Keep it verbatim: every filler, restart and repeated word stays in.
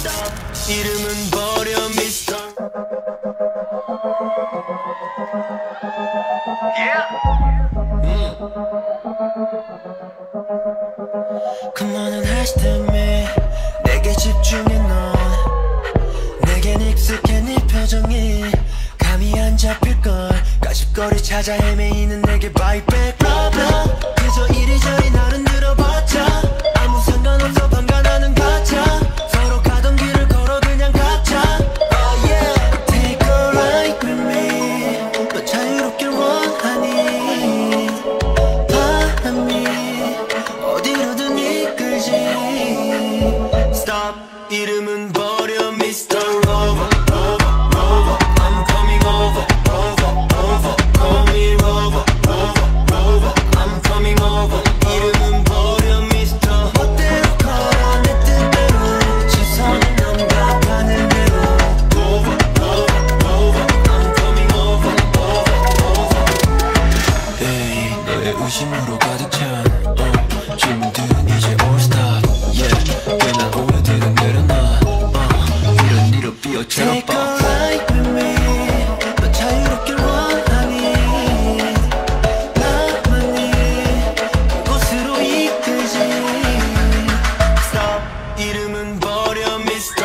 이름은 버려 미스터. Yeah. 음. 그만은 하시 때문에 내게 집중해 넌. 내겐 익숙해 네 표정이 감이 안 잡힐걸. 가십거리 찾아 헤매이는 내게 bite back problem. 그저 이리저리 나를 늘어봤자 아무 상관없어 방관하는 가짜. 서로 가던 길을 걸어 그냥 각자. Oh yeah. Take a ride with me. 너 자유롭길 원하니 바람이 어디로든 이끌지. Stop. 이름은 버려 미스터 Rover. Rover, Rover. I'm coming over. Over, over. Call me Rover. Rover, Rover. I'm coming over. 이름은 버려 미스터. 멋대로 걸어 내 뜻대로 시선은 넘겨가는 대로. Over, over, over. I'm coming over. Over, over. Hey, 너의 의심으로 가득 찬 어, 질문들은 이제 all stop. Yeah, 괜한 오해들은 내려놔. uh, 이런 일로 삐어처럼 Take a ride with me. 너 자유롭길 원하니 나만이 그곳으로 이끌지. Stop. 이름은 버려 미스터